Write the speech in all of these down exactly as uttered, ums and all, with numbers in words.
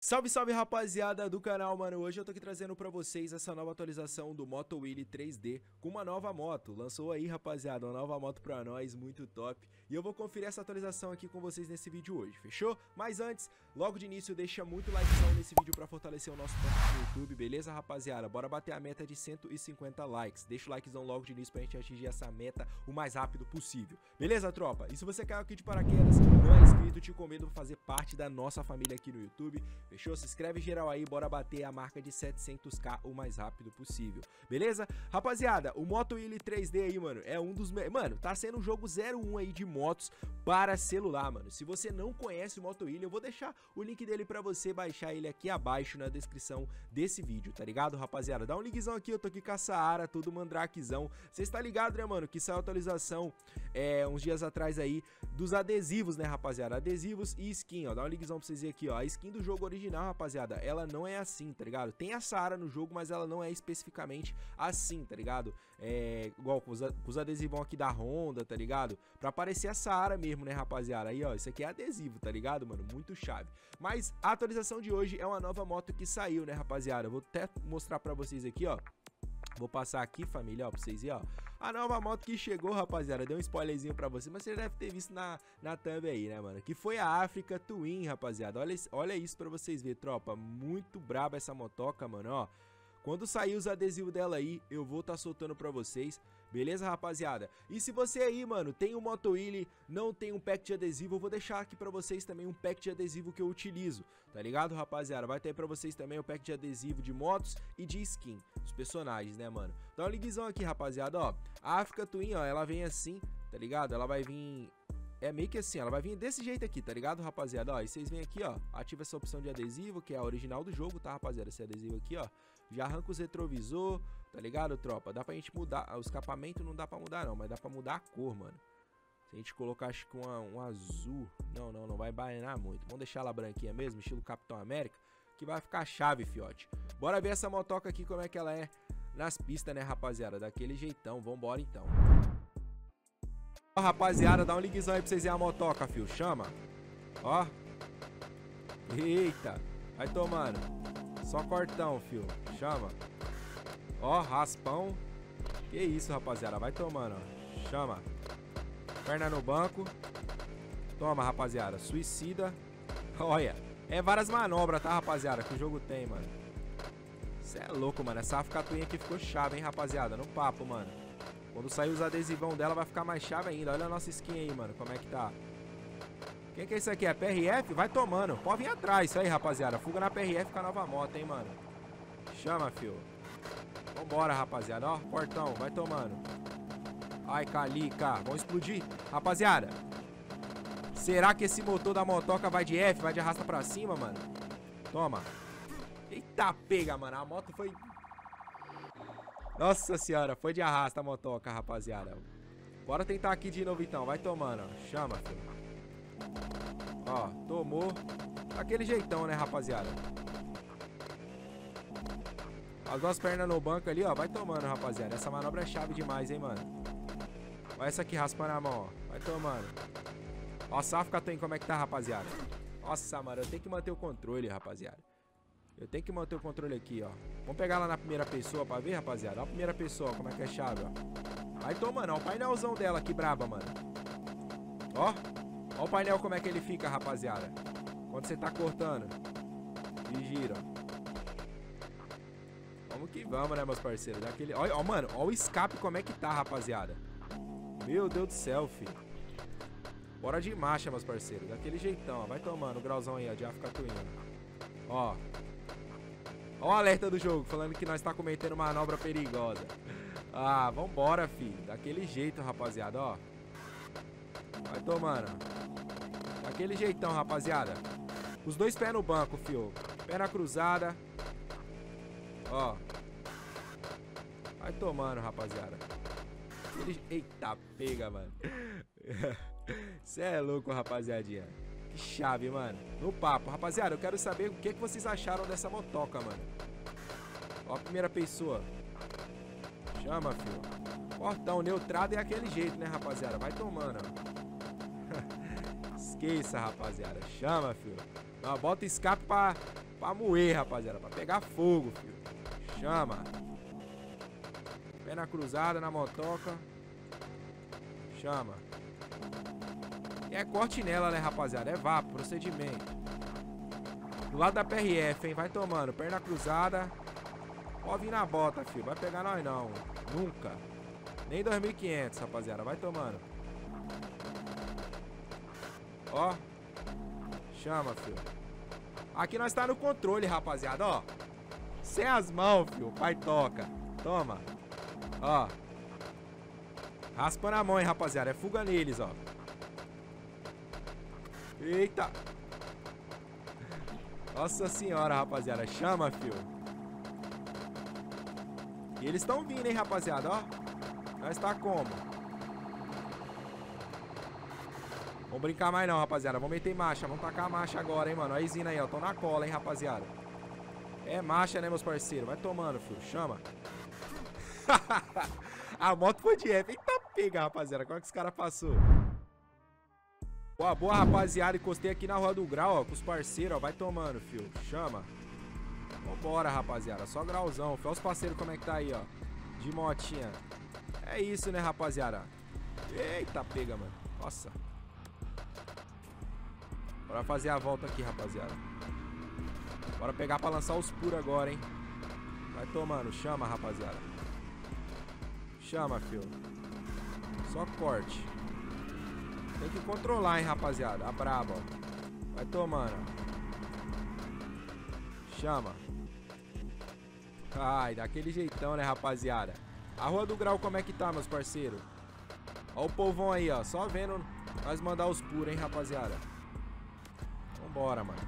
Salve, salve, rapaziada do canal, mano. Hoje eu tô aqui trazendo pra vocês essa nova atualização do Moto Wheelie três D com uma nova moto. Lançou aí, rapaziada, uma nova moto pra nós, muito top. E eu vou conferir essa atualização aqui com vocês nesse vídeo hoje, fechou? Mas antes, logo de início, deixa muito likezão nesse vídeo pra fortalecer o nosso canal no YouTube, beleza, rapaziada? Bora bater a meta de cento e cinquenta likes. Deixa o likezão logo de início pra gente atingir essa meta o mais rápido possível. Beleza, tropa? E se você caiu aqui de paraquedas, não é inscrito, te convido pra fazer parte da nossa família aqui no YouTube. Fechou? Se inscreve geral aí, bora bater a marca de setecentos k o mais rápido possível, beleza? Rapaziada, o Moto Wheelie três D aí, mano, é um dos... Mano, tá sendo um jogo zero um aí de motos para celular, mano. Se você não conhece o Moto Wheelie, eu vou deixar o link dele pra você baixar ele aqui abaixo na descrição desse vídeo, tá ligado, rapaziada? Dá um linkzão aqui, eu tô aqui com a Saara, todo mandrakezão. Cê está ligado, né, mano, que saiu a atualização é, uns dias atrás aí dos adesivos, né, rapaziada? Adesivos e skin, ó, dá um linkzão pra vocês verem aqui, ó. A skin do jogo original, rapaziada, ela não é assim, tá ligado? Tem a Saara no jogo, mas ela não é especificamente assim, tá ligado? É igual com os, com os adesivos aqui da Honda, tá ligado? Pra aparecer a Saara mesmo, né, rapaziada? Aí, ó, isso aqui é adesivo, tá ligado, mano? Muito chave. Mas a atualização de hoje é uma nova moto que saiu, né, rapaziada? Eu vou até mostrar pra vocês aqui, ó. Vou passar aqui, família, ó, pra vocês verem, ó. A nova moto que chegou, rapaziada, deu um spoilerzinho pra você, mas você deve ter visto na, na thumb aí, né, mano? Que foi a Africa Twin, rapaziada. Olha, olha isso pra vocês verem, tropa. Muito braba essa motoca, mano, ó. Quando sair os adesivos dela aí, eu vou tá soltando pra vocês. Beleza, rapaziada? E se você aí, mano, tem um Moto Wheelie, não tem um pack de adesivo, eu vou deixar aqui pra vocês também um pack de adesivo que eu utilizo, tá ligado, rapaziada? Vai ter pra vocês também o pack de adesivo de motos e de skin, os personagens, né, mano? Dá um linkzão aqui, rapaziada, ó. A Africa Twin, ó, ela vem assim, tá ligado? Ela vai vir... É meio que assim, ela vai vir desse jeito aqui, tá ligado, rapaziada? Ó, e vocês vêm aqui, ó, ativa essa opção de adesivo, que é a original do jogo, tá, rapaziada? Esse adesivo aqui, ó, já arranca os retrovisor, tá ligado, tropa? Dá pra gente mudar, o escapamento não dá pra mudar não, mas dá pra mudar a cor, mano. Se a gente colocar, acho que uma, um azul, não, não, não vai baianar muito. Vamos deixar ela branquinha mesmo, estilo Capitão América, que vai ficar chave, fiote. Bora ver essa motoca aqui, como é que ela é nas pistas, né, rapaziada? Daquele jeitão, vambora então. Ó, rapaziada, dá um linkzão aí pra vocês verem a motoca, fio. Chama. Ó. Eita. Vai tomando. Só cortão, fio. Chama. Ó, raspão. Que isso, rapaziada. Vai tomando, ó. Chama. Perna no banco. Toma, rapaziada. Suicida. Olha. É várias manobras, tá, rapaziada? Que o jogo tem, mano. Cê é louco, mano. Essa Africa Twin aqui ficou chave, hein, rapaziada. No papo, mano. Quando sair os adesivão dela vai ficar mais chave ainda. Olha a nossa skin aí, mano, como é que tá. Quem que é isso aqui? É P R F? Vai tomando. Pode vir atrás. Isso aí, rapaziada. Fuga na P R F com a nova moto, hein, mano. Chama, fio. Vambora, rapaziada. Ó, portão. Vai tomando. Ai, calica. Vamos explodir. Rapaziada. Será que esse motor da motoca vai de F? Vai de arrasta pra cima, mano? Toma. Eita, pega, mano. A moto foi... Nossa senhora, foi de arrasta a motoca, rapaziada. Bora tentar aqui de novo então, vai tomando, ó. Chama, filho. Ó, tomou. Daquele jeitão, né, rapaziada. As duas pernas no banco ali, ó, vai tomando, rapaziada. Essa manobra é chave demais, hein, mano. Olha essa aqui, raspando a mão, ó. Vai tomando. Ó, a Africa Twin, como é que tá, rapaziada? Nossa, mano, eu tenho que manter o controle, rapaziada. Eu tenho que manter o controle aqui, ó. Vamos pegar lá na primeira pessoa pra ver, rapaziada. Ó a primeira pessoa, como é que é chave, ó. Vai tomando, ó. O painelzão dela aqui, braba, mano. Ó. Ó o painel como é que ele fica, rapaziada. Quando você tá cortando. E gira, ó. Vamos que vamos, né, meus parceiros. Daquele... Ó, ó, mano. Ó o escape como é que tá, rapaziada. Meu Deus do céu, filho. Bora de marcha, meus parceiros. Daquele jeitão, ó. Vai tomando o grauzão aí, ó. De Africa Twin. Ó. Ó o alerta do jogo, falando que nós tá cometendo manobra perigosa. Ah, vambora, filho. Daquele jeito, rapaziada, ó. Vai tomando. Daquele jeitão, rapaziada. Os dois pés no banco, filho. Perna cruzada. Ó. Vai tomando, rapaziada. Aquele... Eita, pega, mano. Cê é louco, rapaziadinha. Que chave, mano. No papo. Rapaziada, eu quero saber o que, que vocês acharam dessa motoca, mano. Ó a primeira pessoa. Chama, filho. Portão neutrado é aquele jeito, né, rapaziada? Vai tomando, ó. Esqueça, rapaziada. Chama, filho. Ó, bota escape pra, Pra moer, rapaziada. Pra pegar fogo, filho. Chama. Perna cruzada na motoca. Chama. E é corte nela, né, rapaziada? É vapo, procedimento. Do lado da P R F, hein? Vai tomando. Perna cruzada. Pode vir na bota, filho. Vai pegar nós não. Nunca. Nem dois mil e quinhentos, rapaziada. Vai tomando. Ó. Chama, filho. Aqui nós tá no controle, rapaziada, ó. Sem as mãos, filho. Pai toca. Toma. Ó. Raspa na mão, hein, rapaziada. É fuga neles, ó. Eita. Nossa senhora, rapaziada. Chama, filho. E eles estão vindo, hein, rapaziada, ó. Nós tá como? Vamos brincar mais não, rapaziada. Vamos meter marcha. Vamos tacar a marcha agora, hein, mano. Olha a Zina aí, ó. Tô na cola, hein, rapaziada. É marcha, né, meus parceiros? Vai tomando, filho. Chama. A moto foi de F. Eita pega, rapaziada. Como é que os caras passou? Boa, boa, rapaziada. Encostei aqui na Rua do Grau, ó. Com os parceiros, ó. Vai tomando, filho. Chama. Vambora, rapaziada. Só grauzão. Olha os parceiros como é que tá aí, ó. De motinha. É isso, né, rapaziada? Eita pega, mano. Nossa. Bora fazer a volta aqui, rapaziada. Bora pegar pra lançar os puros agora, hein. Vai tomando. Chama, rapaziada. Chama, filho. Só corte. Tem que controlar, hein, rapaziada. A braba, ó. Vai tomando. Chama. Ai, daquele jeitão, né, rapaziada. A Rua do Grau como é que tá, meus parceiros? Ó o povão aí, ó. Só vendo nós mandar os puros, hein, rapaziada. Vambora, mano.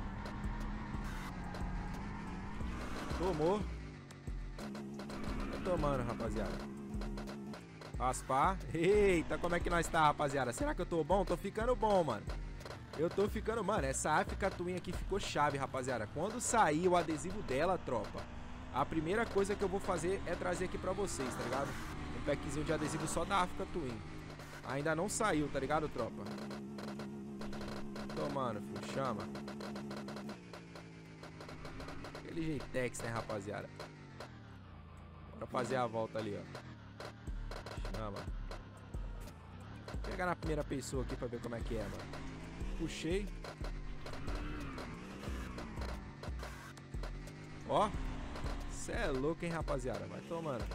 Tomou. Vai tomando, rapaziada. Raspar. Eita, como é que nós tá, rapaziada? Será que eu tô bom? Tô ficando bom, mano. Eu tô ficando... Mano, essa A F Twin aqui ficou chave, rapaziada. Quando sair o adesivo dela, tropa, a primeira coisa que eu vou fazer é trazer aqui pra vocês, tá ligado? Um packzinho de adesivo só da África Twin. Ainda não saiu, tá ligado, tropa? Tomando, filho. Chama. Aquele jeitex, né, rapaziada? Bora fazer a volta ali, ó. Chama. Vou pegar na primeira pessoa aqui pra ver como é que é, mano. Puxei. Ó. Cê é louco, hein, rapaziada. Vai tomando.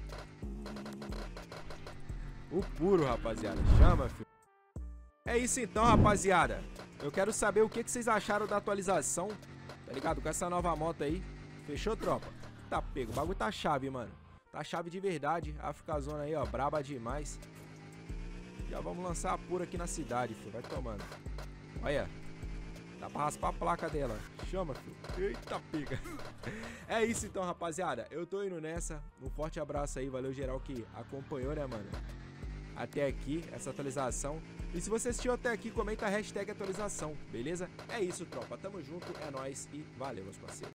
O puro, rapaziada. Chama, filho. É isso então, rapaziada. Eu quero saber o que, que vocês acharam da atualização. Tá ligado? Com essa nova moto aí. Fechou, tropa? Tá pego. O bagulho tá chave, mano. Tá chave de verdade. A África Zona aí, ó. Braba demais. Já vamos lançar a pura aqui na cidade, filho. Vai tomando. Olha. Dá pra raspar a placa dela. Chama, filho. Eita, pega. É isso então, rapaziada. Eu tô indo nessa. Um forte abraço aí. Valeu geral que acompanhou, né, mano? Até aqui, essa atualização. E se você assistiu até aqui, comenta a hashtag atualização, beleza? É isso, tropa. Tamo junto, é nóis e valeu, meus parceiros.